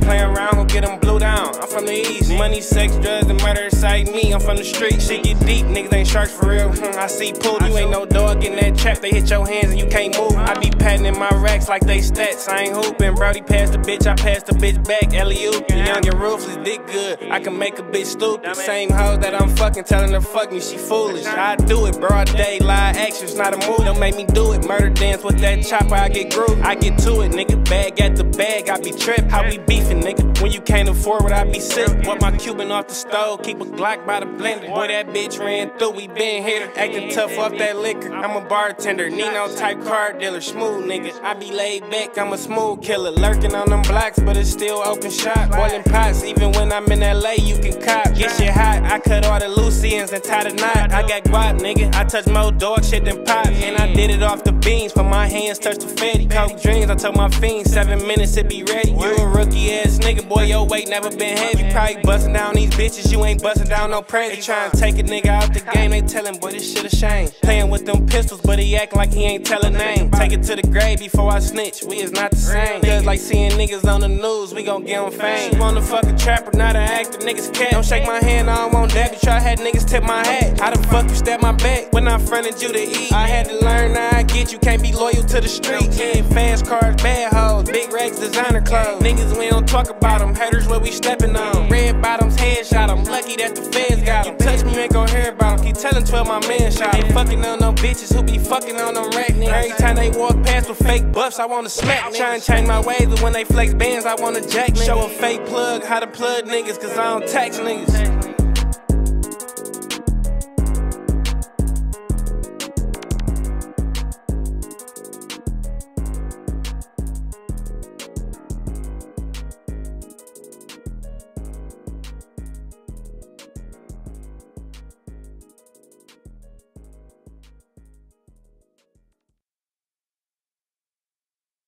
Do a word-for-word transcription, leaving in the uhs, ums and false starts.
Play around, gon' get them blue down. I'm from the east. Money, sex, drugs, and murder excite me. I'm from the street. Shit get deep, niggas ain't sharks for real. Hmm, I see pool, you ain't no dog in that trap. They hit your hands and you can't move. I be patting in my racks like they stats. I ain't hooping. Brody passed the bitch, I passed the bitch back. Alley-oop, the young and ruthless, dick good. I can make a bitch stupid. Same hoe that I'm fucking, telling her fuck me, she foolish. I do it, broad day, live action's not a move. Don't make me do it. Murder dance with that chopper, I get groovy. I get to it, nigga. Bag at the bag, I be trippin'. How we beefin', nigga? When you can't afford what I be sick. Want my Cuban off the stove, keep a Glock by the blender. Boy, that bitch ran through, we been here. Acting tough off that liquor. I'm a bartender, Nino type car dealer, smooth nigga. I be laid back, I'm a smooth killer. Lurking on them blocks, but it's still open shop. Boiling pots, even when I'm in L A, you can cop. Get shit hot, I cut all the loose ends and tie the knot. I got guap, nigga. I touch more dog shit than pops. And I did it off the beans, for my hands touch the fatty. Coke dreams, I told my fiends, seven minutes it be ready. You a rookie ass nigga, boy, your weight never been heavy. Probably bustin' down these bitches, you ain't bustin' down no press. They tryna take a nigga out the game, they tellin', boy, this shit a shame. Playin' with them pistols, but he actin' like he ain't tellin' name. Take it to the grave before I snitch, we is not the same. Cause like seeing niggas on the news, we gon' give them fame. You wanna fuck a trapper, not an actor, niggas cat. Don't shake my hand, I don't want that, bitch, I had niggas tip my hat. How the fuck you stab my back when I fronted you to eat? I had to learn how I get, you can't be loyal to the streets. Yeah, fast cars, bad hoes, big racks, designer clothes. Niggas, we don't talk about them, haters what we steppin' on. Red bottoms, headshot, I'm lucky that the feds got them. You touch me, ain't gon' hear about them, keep tellin' twelve my man shot. Ain't fucking on no bitches who be fucking on them rack niggas. Every time they walk past with fake buffs, I wanna smack niggas. Tryna change my ways, but when they flex bands, I wanna jack niggas. Show a fake plug, how to plug niggas, cause I don't tax niggas.